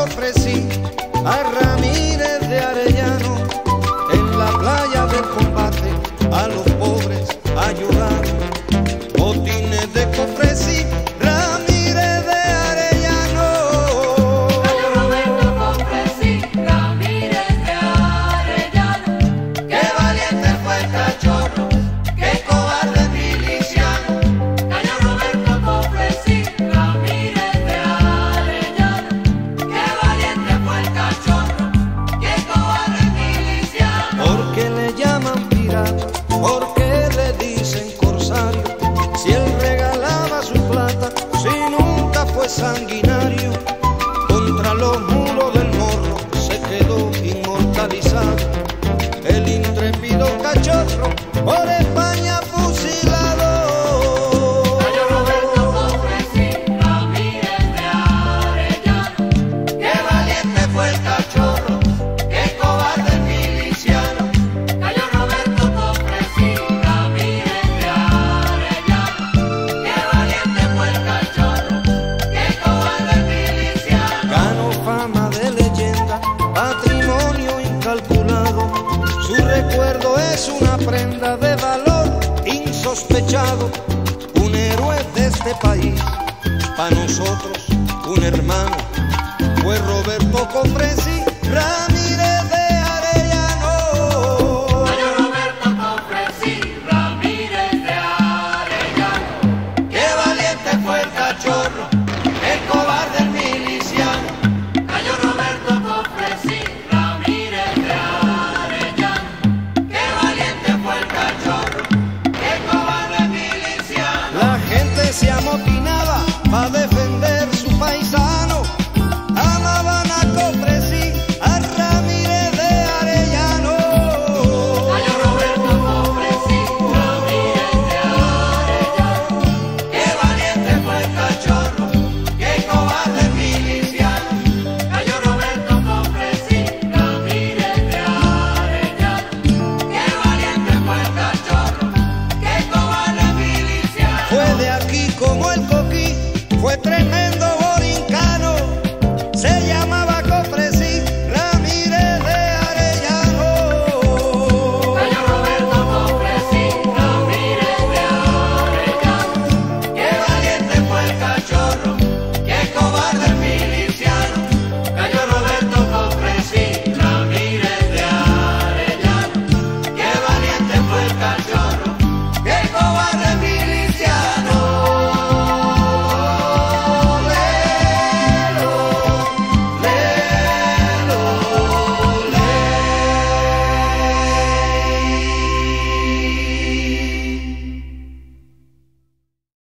ofrecí a Ramírez de Arellano en la playa del combate, a los pobres ayudaron. Botines de que ofrecí Ramírez de Arellano. Cayo Roberto que ofrecí Ramírez de Arellano. Qué valiente fue el cachorro, qué cobarde miliciano. Cayo Roberto que ofrecí Ramírez de Arellano. Qué valiente fue el cachorro, qué cobarde miliciano. Porque le llaman pirata, porque le dicen corsario. Si él regalaba su plata, si nunca fue sanguinario. Contra los muros del morro se quedó inmortalizado el intrépido cachorro, por España fusilado. Cayo Roberto que ofrecí Ramírez de Arellano. Qué valiente fue el cachorro, qué cobarde miliciano. Cayo Roberto que ofrecí Ramírez de Arellano. Qué valiente fue el cachorro, qué cobarde miliciano. Ganó fama de leyenda, patrimonio incalculado. Su recuerdo es una prenda de valor insospechado. Un héroe de este país, para nosotros un hermano